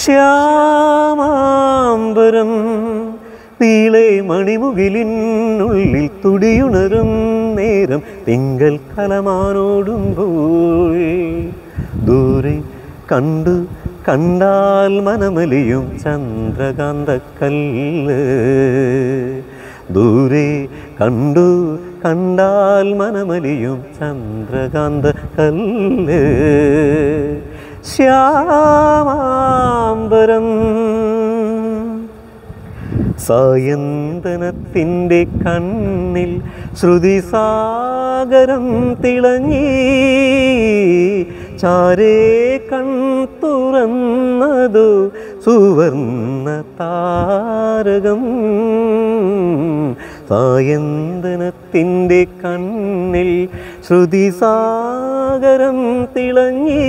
ശ്യാമാംബരം നീളെ മണിമുകിലിനുള്ളിൽ തുടിയുണരും നേരം തിങ്കൾ കലമാനോടുമ്പോൾ ദൂരെ കണ്ടു കണ്ടാൽ മനമലിയും ചന്ദ്രകാന്തക്കല്ല് ദൂരെ കണ്ടു കണ്ടാൽ മനമലിയും ചന്ദ്രകാന്തക്കല്ല് ശ്യാമാംബരം സായന്തനത്തിൻ്റെ കണ്ണിൽ ശ്രുതിസാഗരം തിളങ്ങി ചാരേ കൺ തുറന്നതു സുവർണ്ണ താരകം സായന്തനത്തിൻ്റെ കണ്ണിൽ ശ്രുതിസാഗരം തിളങ്ങി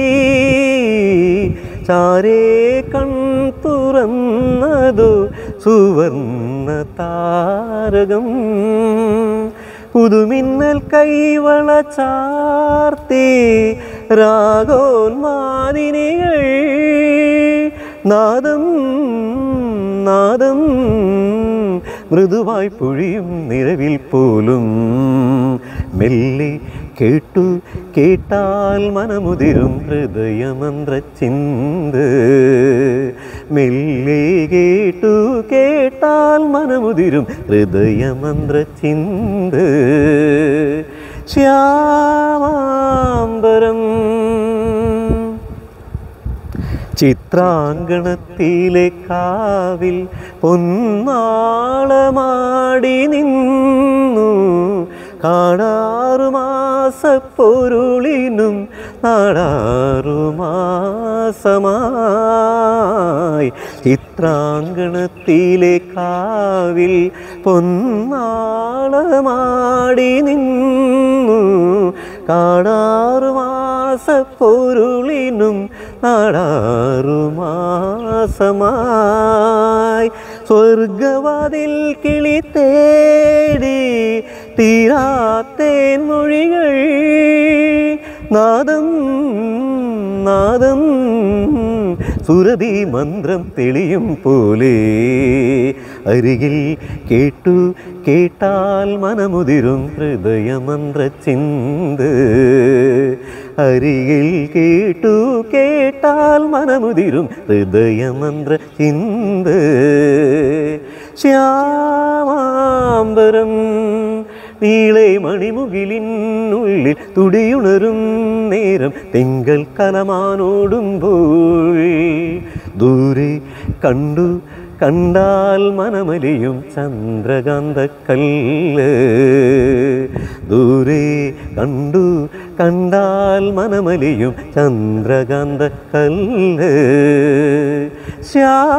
ചാരേ കൺ തുറന്നതു സുവർണ്ണ താരകം പുതുമിന്നൽ കൈവള ചാർത്തി രാഗോന്മാദിനികൾ നാദം നാദം മൃദുവായി പൊഴിയും നിലവിൽ പോലും മെല്ലെ കേട്ടു കേട്ടാൽ മനമുതിരും ഹൃദയമന്ത്ര ചിന്ത് മെല്ലെ കേട്ടു കേട്ടാൽ മനമുതിരും ഹൃദയമന്ത്ര ചിന്ത് ശ്യാമാംബരം ചിത്രാങ്കണത്തിലെ കാവിൽ പൊന്നാളമാടി നിന്നു കാണാറുമാസപ്പൊരുളിനും നാടാറുമാസമായി ചിത്രാങ്കണത്തിലെ കാവിൽ പൊന്നാളമാടി നിന്നു കാണാറുമാസപ്പൊരുളിനും നാടാറുമാസമായി സ്വർഗവാതിൽ കിളി തേടി തീരാത്തേൻ മൊഴികൾ നാദം നാദം സുരഭി മന്ത്രം തെളിയും പോലെ അരികിൽ കേട്ടു കേട്ടാൽ മനമുതിരും ഹൃദയമന്ത്ര ചിന്ത് അരികിൽ കേട്ടു കേട്ടാൽ മനമുതിരും ഹൃദയമന്ത്ര ചിന്ത് ശ്യാമാംബരം നീളെ മണിമുകിലിനുള്ളിൽ തുടിയുണരും നേരം തിങ്കൾ കലമാനോടുമ്പോൾ ദൂരെ കണ്ടു കണ്ടാൽ മനമലിയും ചന്ദ്രകാന്തക്കല്ല് ദൂരെ കണ്ടു കണ്ടാൽ മനമലിയും ചന്ദ്രകാന്തക്കല്ല് ശ്യാ